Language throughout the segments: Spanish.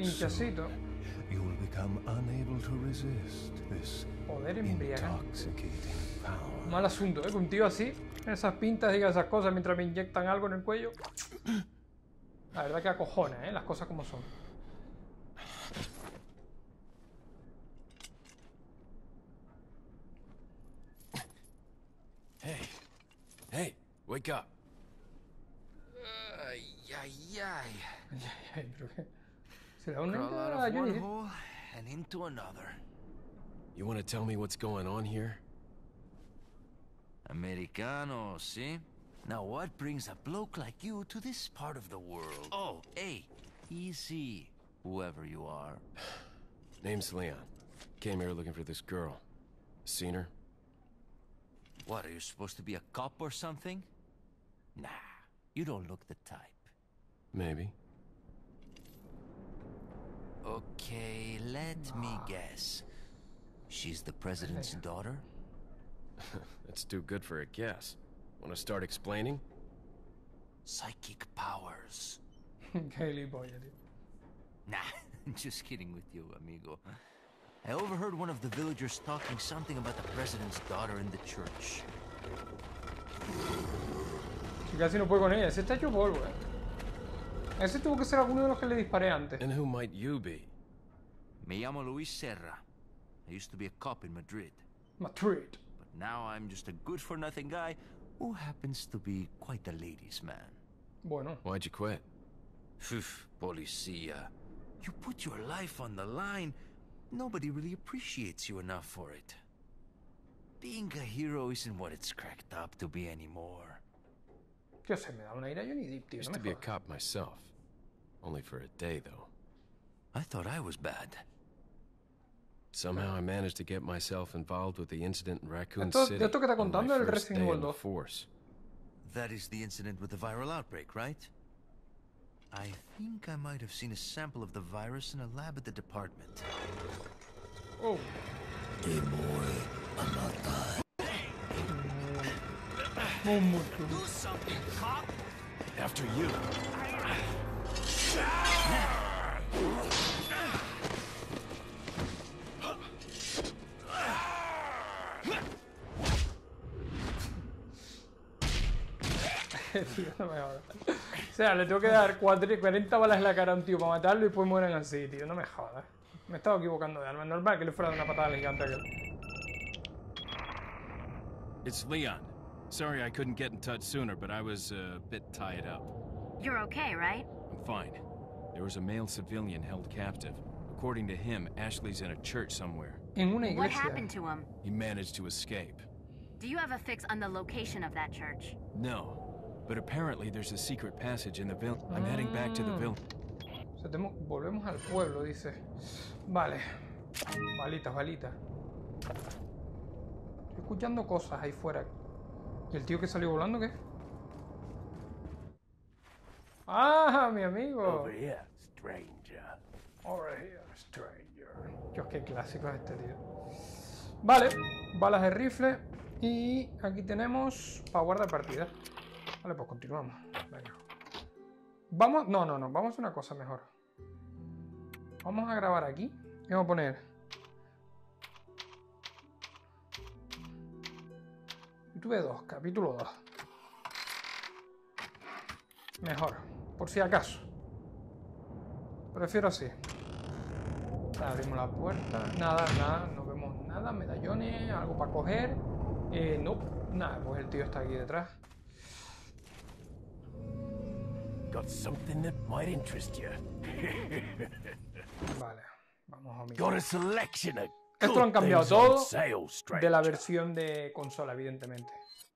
Pinchacito. You will become unable to resist this Poder embriagante. intoxicating power. Mal asunto, ¿eh? Que un tío así, esas pintas, diga esas cosas mientras me inyectan algo en el cuello. La verdad que acojona, ¿eh? Las cosas como son. Hey, wake up. Ay, ay, ay. Ay, pero qué. ¿Se da una Crawl out idea a of one Johnny? hole and into another. You want to tell me what's going on here? Americano, see? Now what brings a bloke like you to this part of the world? Oh, hey, easy, whoever you are. Name's Leon. Came here looking for this girl. Seen her? What, are you supposed to be a cop or something? Nah, you don't look the type. Maybe. Okay, let me guess. She's the president's daughter? That's too good for a guess. Want to start explaining? Psychic powers. Qué gilipollas, tío. Nah, just kidding with you, amigo. I overheard one of the villagers talking something about the president's daughter in the church. Si casi no puedo con ella. Ese está hecho polvo, ¿eh? Ese tuvo que ser alguno de los que le disparé antes. And who might you be? Me llamo Luis Serra. I used to be a cop in Madrid. Madrid. But now I'm just a good-for-nothing guy who happens to be quite a ladies' man. Bueno. Why'd you quit? Phew, policia. You put your life on the line. Nobody really appreciates you enough for it. Being a hero isn't what it's cracked up to be anymore. Tío, se me da un aire a Johnny Depp, tío. Used No to me be a jodas. cop myself. Only for a day, though. I thought I was bad. Somehow I managed to get myself involved with the incident in Raccoon Esto- City de esto que está on my contando el first Resident day Evil in the 2. force. That is the incident with the viral outbreak, right? I think I might have seen a sample of the virus in a lab at the department. Oh. Mucho. Do something, cop! After you. Tío, no me jodas. O sea, le tengo que dar 40 balas en la cara a un tío para matarlo y después mueren así, tío. No me jodas. Me he estado equivocando de arma. Es normal que le fuera de una patada gigante a aquel. It's Leon. Sorry I couldn't get in touch sooner, but I was a bit tied up. You're okay, right? I'm fine. There was a male civilian held captive. According to him, Ashley's in a church somewhere. En una What iglesia. happened to him? He managed to escape. Do you have a fix on the location of that church? No, but apparently there's a secret passage in the village. I'm heading back to the village. O sea, volvemos al pueblo, dice. Vale. Balitas, balitas. Estoy escuchando cosas ahí fuera. ¿Y el tío que salió volando qué? ¡Ah, mi amigo! Over here, stranger. Over here, stranger. Dios, qué clásico es este tío. Vale, balas de rifle. Y aquí tenemos para guardar partida. Vale, pues continuamos. Venga. Vamos, no, vamos a hacer una cosa mejor. Vamos a grabar aquí. Y vamos a poner YouTube 2, capítulo 2. Mejor, por si acaso. Prefiero así. Abrimos la puerta. Nada, no vemos nada. Medallones, algo para coger. No, nada, pues el tío está aquí detrás. Got something that might interest you. Vale, vamos a mirar. Got a selection of Esto lo han good cambiado things on todo sale, stranger. de la versión de consola, evidentemente.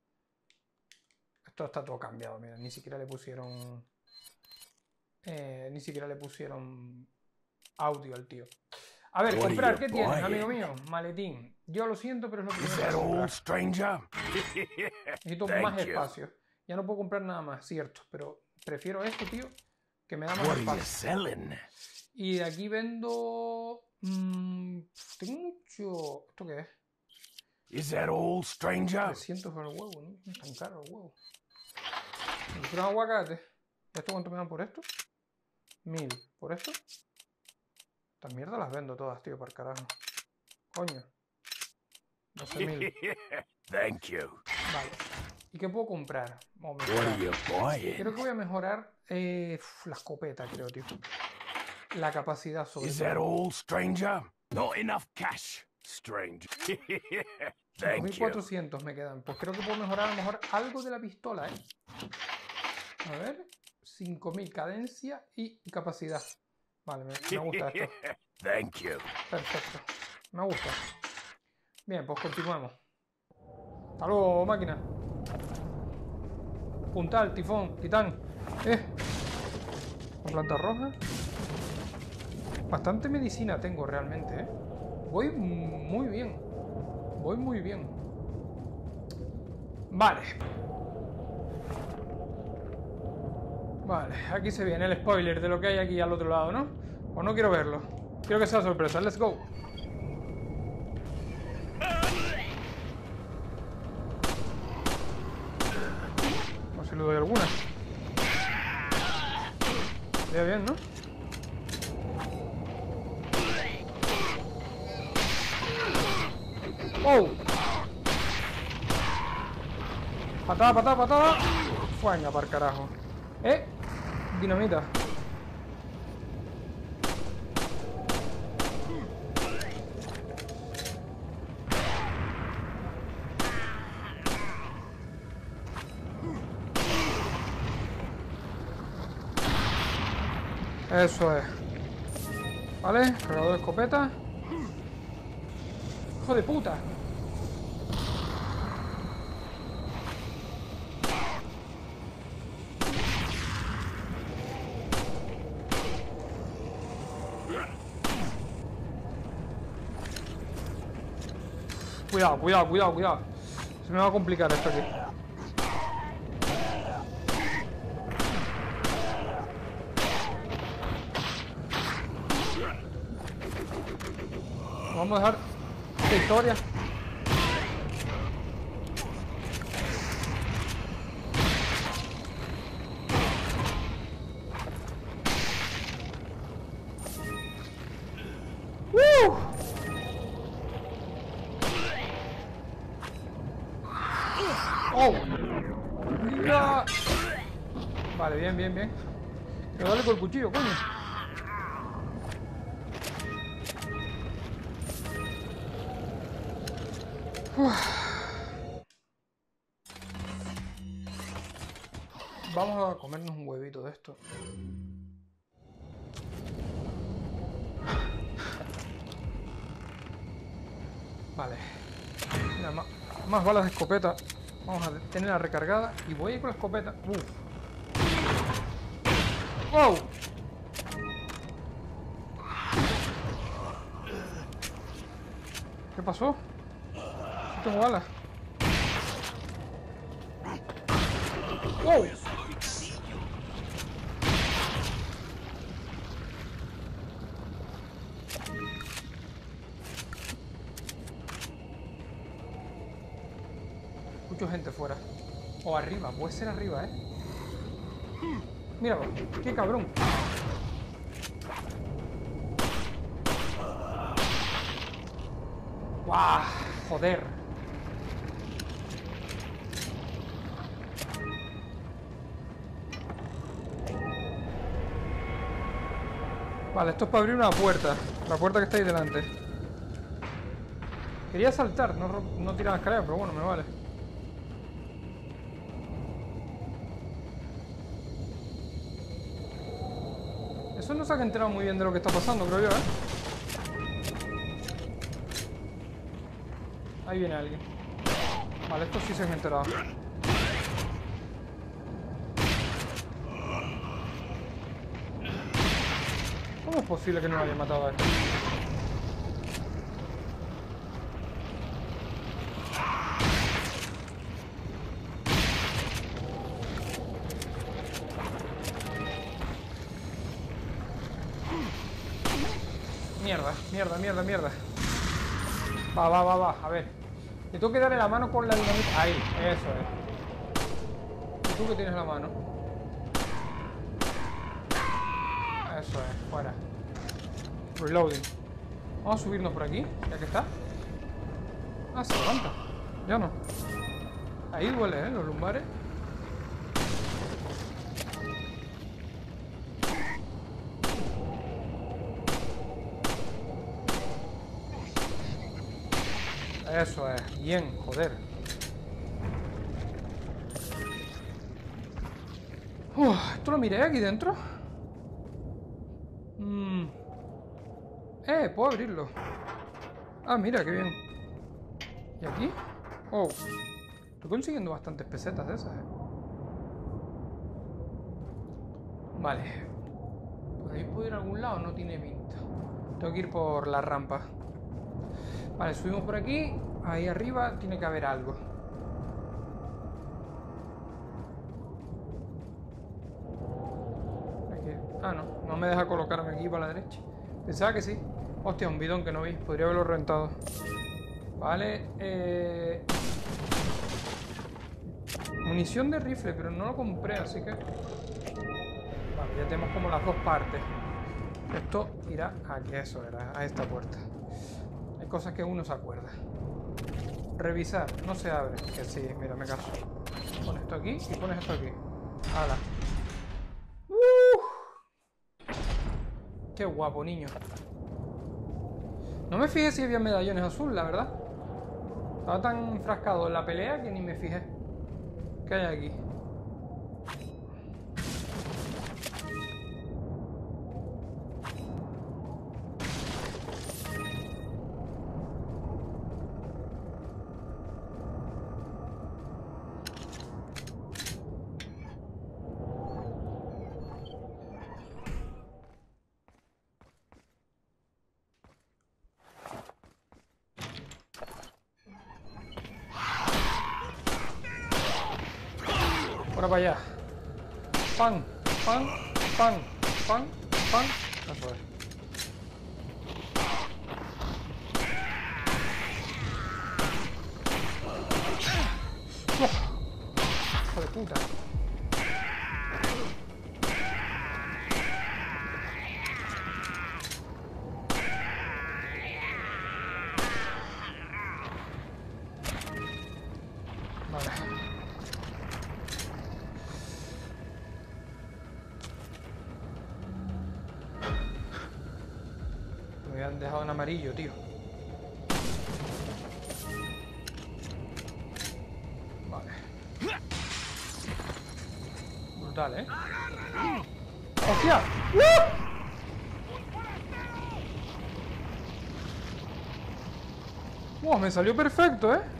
Esto está todo cambiado, mira, ni siquiera le pusieron... ni siquiera le pusieron audio al tío. A ver, What are comprar, you ¿qué tienes, buying? amigo mío? Maletín. Yo lo siento, pero es lo que Is tengo que that all, comprar. stranger? Necesito Thank más you. espacio. Ya no puedo comprar nada más, cierto, pero prefiero esto, tío, que me da más What are you espacio. selling? Y de aquí vendo... tengo mucho... ¿Esto qué es? Is that all, stranger? 300 por el huevo, ¿no? Es tan caro el huevo. ¿Me compro un aguacate? ¿Esto cuánto me dan por esto? 1000. ¿Por esto? Estas mierdas las vendo todas, tío, para el carajo. Coño. 12.000. Thank you. Vale. ¿Y qué puedo comprar? Vamos a What are mejorar. you buying? Creo que voy a mejorar la escopeta, creo, tío. La capacidad sobre Is todo. that all, stranger? Not enough cash, stranger. Thank you. 5400 me quedan. Pues creo que puedo mejorar a lo mejor algo de la pistola, ¿eh? A ver. 5000 cadencia y capacidad. Vale, me gusta esto. Thank you. Perfecto. Me gusta. Bien, pues continuamos. Hasta luego, máquina. Puntal, tifón, titán. La planta roja. Bastante medicina tengo realmente, ¿eh? Voy muy bien. Voy muy bien. Vale. Vale, aquí se viene el spoiler de lo que hay aquí al otro lado, ¿no? Pues no quiero verlo. Quiero que sea sorpresa. Let's go. A ver si le doy alguna. Vea bien, ¿no? ¡Oh! Patada, patada, patada. Venga, para el carajo. Dinamita. Eso es. Vale, cargador de escopeta. ¡Hijo de puta! Cuidado, cuidado, cuidado, cuidado. Se me va a complicar esto aquí. Vamos a dejar esta historia. ¡Oh! ¡No! Vale, bien, bien, bien. Pero dale con el cuchillo, coño. Vamos a comernos un huevito de esto. Vale. Mira, más balas de escopeta. Vamos a tenerla recargada. Y voy a ir con la escopeta. ¡Uf! ¡Wow! ¿Qué pasó? Sí tengo balas. ¡Wow! Escucho gente fuera. O arriba, puede ser arriba, ¿eh? Míralo, qué cabrón. ¡Guau! Joder. Vale, esto es para abrir una puerta. La puerta que está ahí delante. Quería saltar, no tirar la escalera, pero bueno, me vale. Eso no se ha enterado muy bien de lo que está pasando, creo yo, ¿eh? Ahí viene alguien. Vale, estos sí se han enterado. ¿Cómo es posible que no lo haya matado a este? Mierda, mierda, mierda, mierda. Va. A ver. Le tengo que darle la mano con la dinamita. Ahí, eso es. ¿Y tú que tienes la mano? Eso es, fuera. Reloading. Vamos a subirnos por aquí, ya que está. Ah, se levanta. Ya no. Ahí duele, ¿eh? Los lumbares. Eso es. Bien, joder. ¿Esto lo miré aquí dentro? Puedo abrirlo. Ah, mira, qué bien. ¿Y aquí? Oh. Estoy consiguiendo bastantes pesetas de esas, Vale. ¿Por ahí puedo ir a algún lado? No tiene pinta. Tengo que ir por la rampa. Vale, subimos por aquí. Ahí arriba tiene que haber algo. Aquí. Ah, no. No me deja colocarme aquí para la derecha. Pensaba que sí. Hostia, un bidón que no vi. Podría haberlo rentado. Vale. Munición de rifle, pero no lo compré, así que... Vale, ya tenemos como las dos partes. Esto irá aquí, eso era, a esta puerta. Hay cosas que uno se acuerda. Revisar, no se abre. Que sí, mira, me caso. Pones esto aquí y pones esto aquí. ¡Hala! ¡Qué guapo, niño! No me fijé si había medallones azul, la verdad. Estaba tan enfrascado en la pelea que ni me fijé. ¿Qué hay aquí? Ahora para allá. Pan, pan, pan, pan, pan. Eso es. ¡Hijo de puta! Me han dejado en amarillo, tío. Vale. Brutal, ¿eh? ¡Hostia! ¡Wow! Me salió perfecto, ¿eh?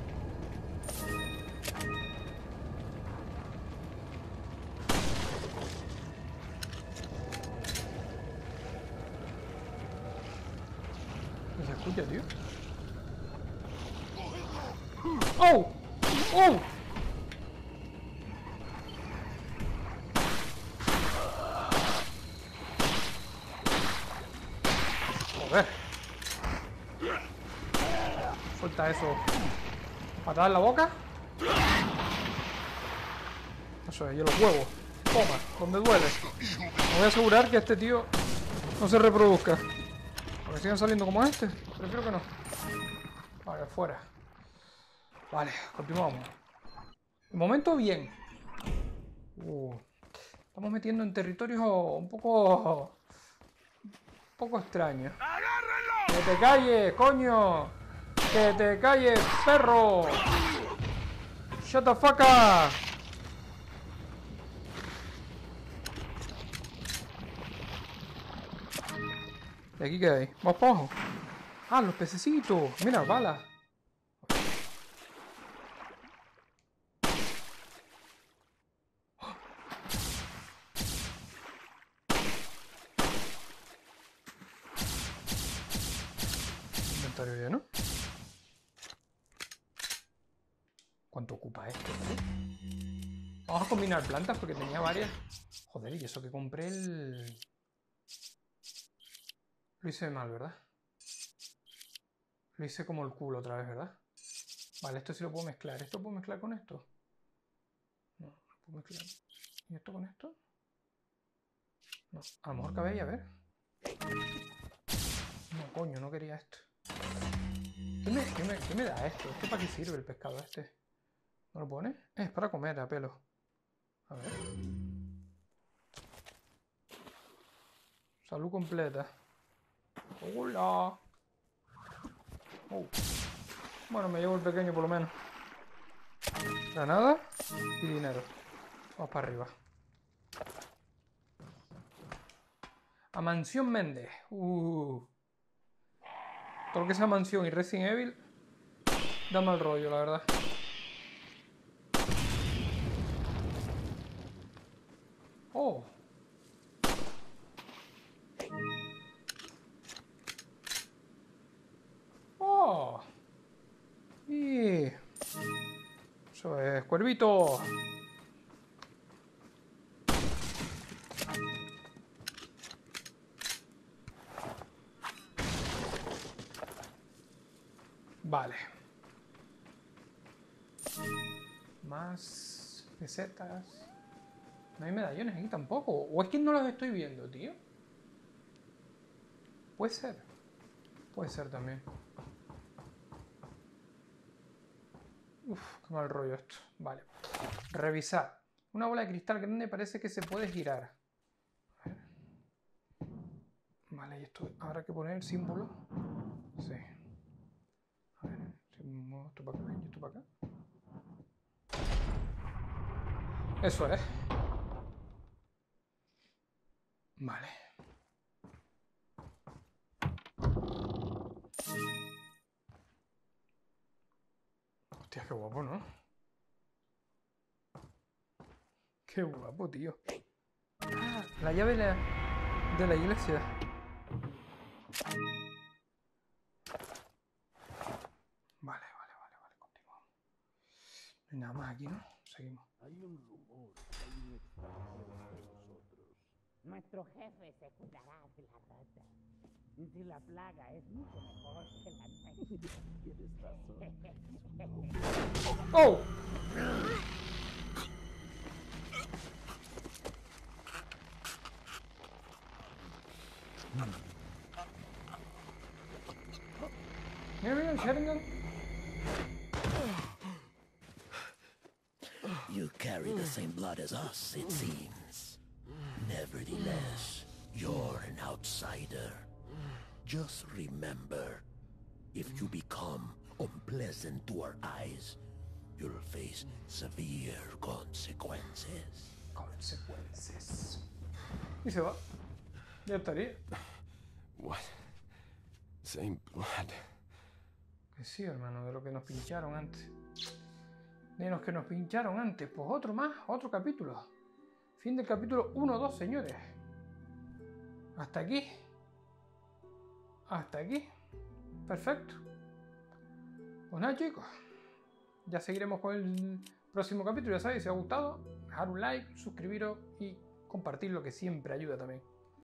¿Qué se escucha, tío? ¡Oh! ¡Oh! Joder. Suelta eso. ¿Patada en la boca? Eso es, y los huevos. Toma, donde duele. Me voy a asegurar que este tío no se reproduzca. Porque sigan saliendo como este. Prefiero que no. Vale, fuera. Vale, continuamos. De momento, bien. Estamos metiendo en territorios un poco extraños. ¡Que te calles, coño! ¡Que te calles, perro! ¡Shut the fuck up! ¿Y aquí qué hay? ¿Más para abajo? ¡Ah, los pececitos! ¡Mira, balas! Inventario lleno. ¿Cuánto ocupa esto? Vamos a combinar plantas porque tenía varias. Joder, y eso que compré el... Lo hice mal, ¿verdad? Lo hice como el culo otra vez, ¿verdad? Vale, esto sí lo puedo mezclar. ¿Esto puedo mezclar con esto? No, no puedo mezclar. ¿Y esto con esto? No, a lo mejor cabe ahí, a ver. No, coño, no quería esto. ¿Qué me da esto? ¿Esto para qué sirve el pescado este? ¿No lo pone? Es para comer a pelo. A ver. Salud completa. ¡Hola! Oh. Bueno, me llevo el pequeño por lo menos. Granada y dinero. Vamos para arriba. A Mansión Méndez. Todo lo que sea Mansión y Resident Evil da mal rollo, la verdad. Oh. Oh. Y... Eso es, cuervito. Vale. Más pesetas. No hay medallones aquí tampoco. ¿O es que no los estoy viendo, tío? Puede ser. Puede ser también. Uf, qué mal rollo esto. Vale. Revisar. Una bola de cristal grande parece que se puede girar. A ver. Vale, y esto habrá que poner el símbolo. Sí. A ver, si muevo esto para acá y esto para acá. Eso es. Vale. Hostia, qué guapo, ¿no? Qué guapo, tío. Ah, la llave de la iglesia. Vale, continuamos. No hay nada más aquí, ¿no? Seguimos. Hay un rumor, hay un extranjero entre nosotros. Nuestro jefe se curará de la rata. Si la plaga es mucho mejor que la nuestra. Tienes razón. ¡Oh! Mira, mira, el Sharingan. You carry the same blood as us, it seems. Nevertheless, you're an outsider. Just remember, if you become unpleasant to our eyes, you'll face severe consequences. Consecuencias. Y se va. Ya estaría. What? Same blood. Que sí, hermano, de lo que nos pincharon antes. De los que nos pincharon antes. Pues otro más, otro capítulo. Fin del capítulo 1-2, señores. Hasta aquí. Hasta aquí. Perfecto. Pues nada, chicos. Ya seguiremos con el próximo capítulo. Ya sabéis, si os ha gustado, dejar un like, suscribiros y compartir, lo que siempre ayuda también.